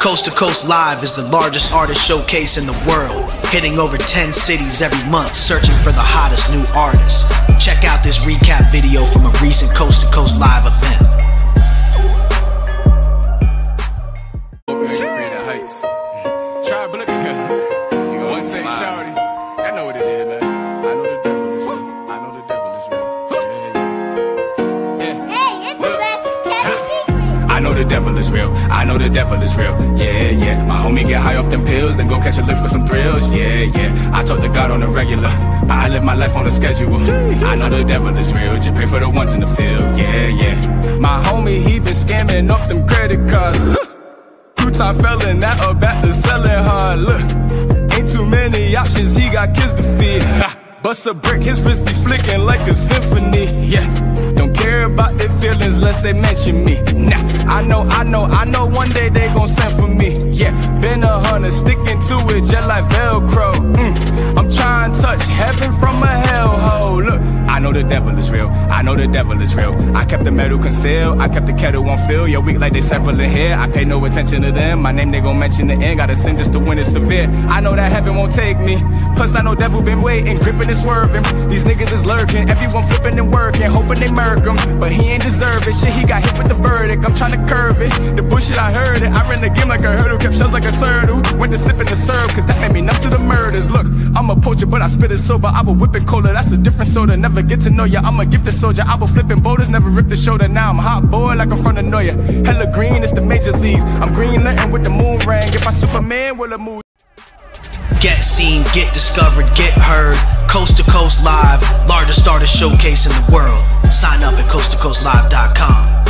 Coast to Coast Live is the largest artist showcase in the world, hitting over 10 cities every month, searching for the hottest new artists. Check out this recap video from a recent Coast to Coast Live event. Try but look one take, shawty. I know what it is, man. I know the devil is real. I know the devil is real. Yeah. Hey, it's the best kept secret. I know the devil is real. I know the devil is real. Yeah, yeah. My homie get high off them pills, then go catch a lick for some thrills. Yeah, yeah. I talk to God on the regular. I live my life on a schedule. I know the devil is real. Just pray for the ones in the field. Yeah, yeah. My homie, he been scamming up them credit cards. Two-time felon, that up back to selling hard. Look, ain't too many options, he got kids to feed. Bust a brick, his wrist be flicking like a symphony. Yeah, don't care about their feelings lest they mention me. Nah, I know one day they gon' send for me. Yeah, been a hunter, sticking to it just like Velcro. I'm trying to touch heaven from a hellhole. Look, I know the devil is real. I know the devil is real. I kept the metal concealed. I kept the kettle on fill. You're weak like they several in here. I pay no attention to them. My name they gon' mention the end. Gotta sin just to win it severe. I know that heaven won't take me. Plus I know devil been waiting, gripping and swerving. These niggas is lurking. Everyone flipping and working, hoping they murk him. But he ain't deserve it. Shit, he got hit with the verdict. I'm trying to curve it. The bullshit, I heard it. I ran the game like a hurdle. Kept shells like a turtle. Went to sipping the syrup, cause that made me numb to the murders. Look, I'm a poacher, but I spit it sober. I will whipping cola, that's a different soda. Never get to know ya. I'm a gifted soldier. I will flipping boulders, never rip the shoulder. Now I'm hot boy like I'm from the Noya. Hella green, it's the major leagues. I'm green letting with the moon ring. If I Superman, will I move? Get seen, get discovered, get heard. Coast to Coast Live, largest artist showcase in the world. Sign up at coasttocoastlive.com.